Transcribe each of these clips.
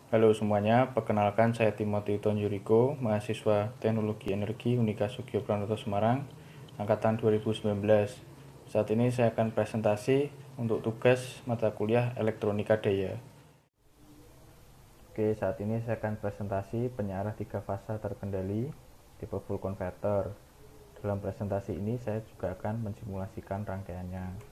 Halo semuanya, perkenalkan saya Timothy Tonjuriko, mahasiswa Teknologi Energi Unika Sugio Pranoto Semarang, angkatan 2019. Saat ini saya akan presentasi untuk tugas mata kuliah Elektronika Daya. Oke, saat ini saya akan presentasi penyarah 3 fasa terkendali tipe full converter. Dalam presentasi ini saya juga akan mensimulasikan rangkaiannya.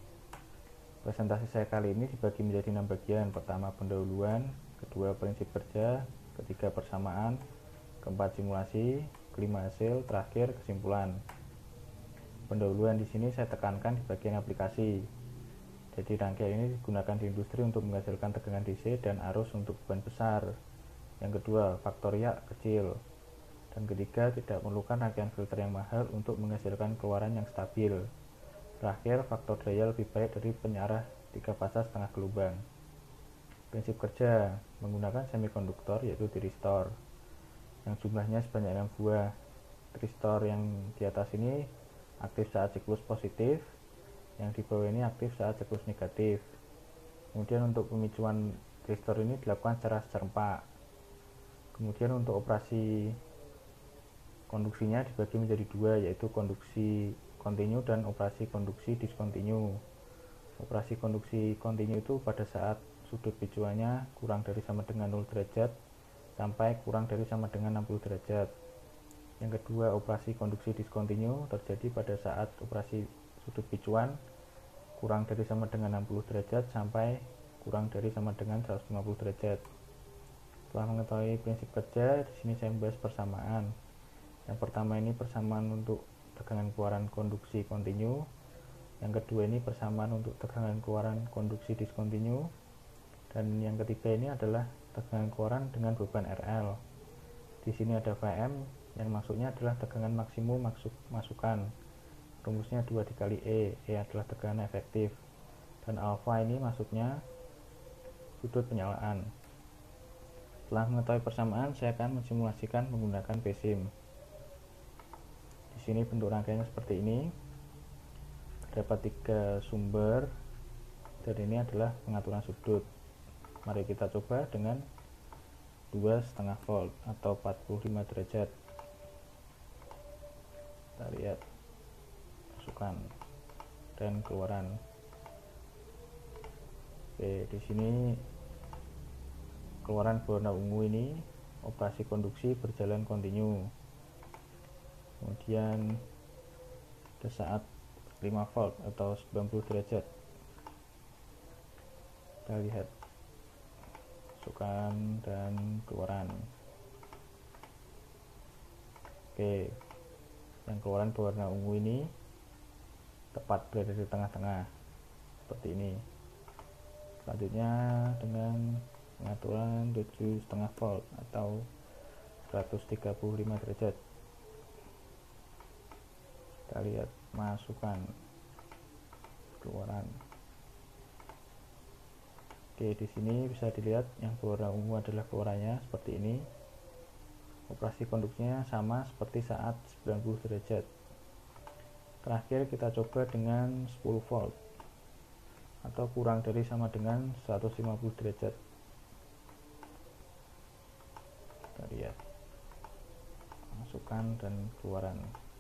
Presentasi saya kali ini dibagi menjadi 6 bagian. Pertama pendahuluan, kedua prinsip kerja, ketiga persamaan, keempat simulasi, kelima hasil, terakhir kesimpulan. Pendahuluan di sini saya tekankan di bagian aplikasi. Jadi rangkaian ini digunakan di industri untuk menghasilkan tegangan DC dan arus untuk beban besar. Yang kedua, faktor ya kecil. Dan ketiga, tidak memerlukan rangkaian filter yang mahal untuk menghasilkan keluaran yang stabil. Terakhir, faktor daya lebih baik dari penyarah 3 fasa setengah gelombang. Prinsip kerja menggunakan semikonduktor yaitu tiristor yang jumlahnya sebanyak 6 buah. Tiristor yang di atas ini aktif saat siklus positif, yang di bawah ini aktif saat siklus negatif. Kemudian untuk pemicuan tiristor ini dilakukan secara serempak. Kemudian untuk operasi konduksinya dibagi menjadi dua, yaitu konduksi kontinu dan operasi konduksi diskontinu. Operasi konduksi kontinu itu pada saat sudut picuannya kurang dari sama dengan 0 derajat sampai kurang dari sama dengan 60 derajat. Yang kedua, operasi konduksi diskontinu terjadi pada saat operasi sudut picuan kurang dari sama dengan 60 derajat sampai kurang dari sama dengan 150 derajat. Setelah mengetahui prinsip kerja, di sini saya membahas persamaan. Yang pertama ini persamaan untuk tegangan keluaran konduksi kontinu. Yang kedua ini persamaan untuk tegangan keluaran konduksi diskontinu. Dan yang ketiga ini adalah tegangan keluaran dengan beban RL. Di sini ada Vm yang maksudnya adalah tegangan maksimum masukan. Rumusnya 2 dikali E adalah tegangan efektif. Dan alfa ini maksudnya sudut penyalaan. Setelah mengetahui persamaan, saya akan mensimulasikan menggunakan PSIM. Di sini bentuk rangkaiannya seperti ini. Terdapat 3 sumber dan ini adalah pengaturan sudut. Mari kita coba dengan 2,5 volt atau 45 derajat. Kita lihat masukan dan keluaran. Oke, di sini keluaran berwarna ungu ini operasi konduksi berjalan kontinu. Kemudian pada saat 5 volt atau 90 derajat, kita lihat masukan dan keluaran. Oke, yang keluaran berwarna ungu ini tepat berada di tengah-tengah seperti ini. Selanjutnya dengan pengaturan 7,5 volt atau 135 derajat, kita lihat masukan keluaran. Oke, di sini bisa dilihat yang berwarna ungu adalah keluarannya seperti ini. Operasi konduksinya sama seperti saat 90 derajat. Terakhir kita coba dengan 10 volt atau kurang dari sama dengan 150 derajat. Kita lihat masukan dan keluaran.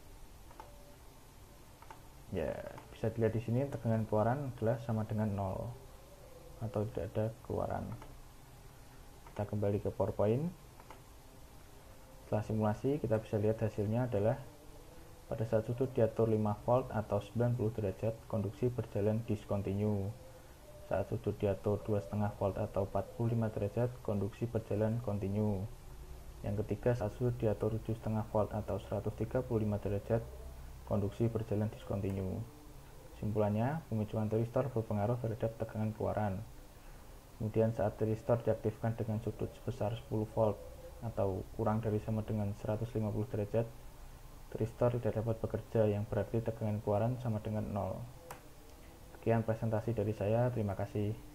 Ya, bisa dilihat di sini tegangan keluaran adalah sama dengan 0 atau tidak ada keluaran. Kita kembali ke PowerPoint. Setelah simulasi, kita bisa lihat hasilnya adalah pada saat sudut diatur 5 volt atau 90 derajat, konduksi berjalan diskontinu. Saat sudut diatur 2,5 volt atau 45 derajat, konduksi berjalan kontinu. Yang ketiga, saat sudut diatur 7,5 volt atau 135 derajat, konduksi berjalan diskontinu. Kesimpulannya, pemicuan tiristor berpengaruh terhadap tegangan keluaran. Kemudian saat tiristor diaktifkan dengan sudut sebesar 10 volt atau kurang dari sama dengan 150 derajat, tiristor tidak dapat bekerja, yang berarti tegangan keluaran sama dengan 0. Sekian presentasi dari saya, terima kasih.